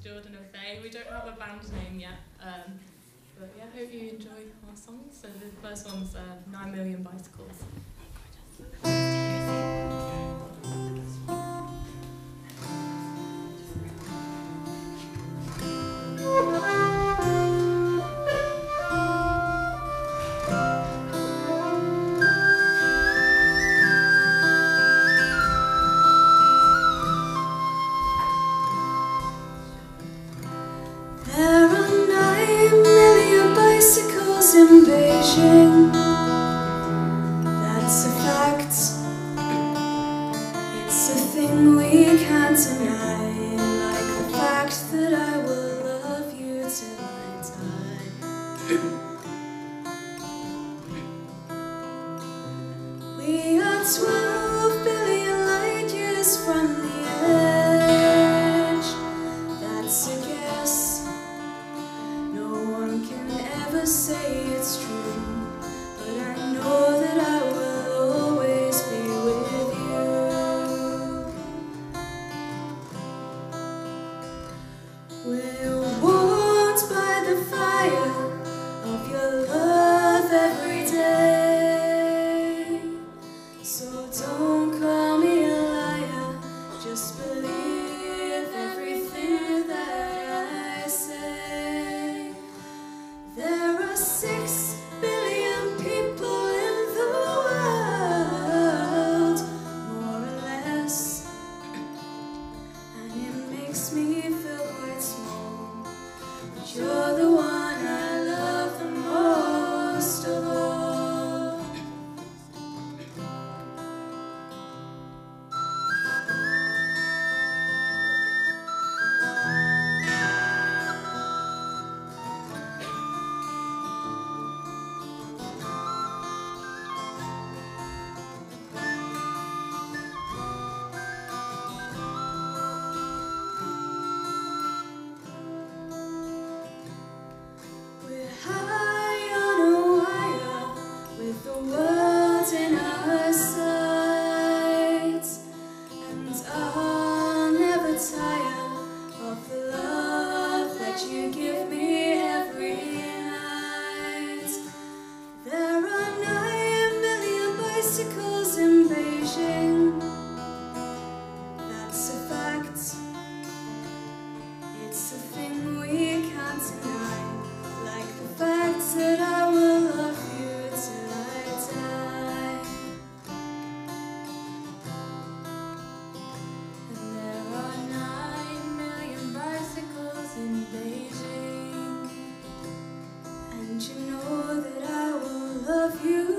Jordan and Faye. We don't have a band name yet, but yeah, hope you enjoy our songs. So the first one's 9 Million Bicycles. There are 9 million bicycles in Beijing. That's a fact. It's a thing we can't deny. Like the fact that I will love you till I die. We are 12 billion light years from the edge. That's a guess. No one can ever say it's true, but I know that I will always be with you. We're warmed by the fire of your love every day. So don't call me a liar, just believe everything that I say. There are 6 billion people in the world, more or less, and it makes me feel quite small, but you're the one I love the most of all. We're high on a wire with the world in our sights, and I'll never tire of the love that you give me every night. There are 9 million bicycles in Beijing. That's a fact. It's a thing we can't deny. Like the fact that I will love you till I die. And there are 9 million bicycles in Beijing, and you know that I will love you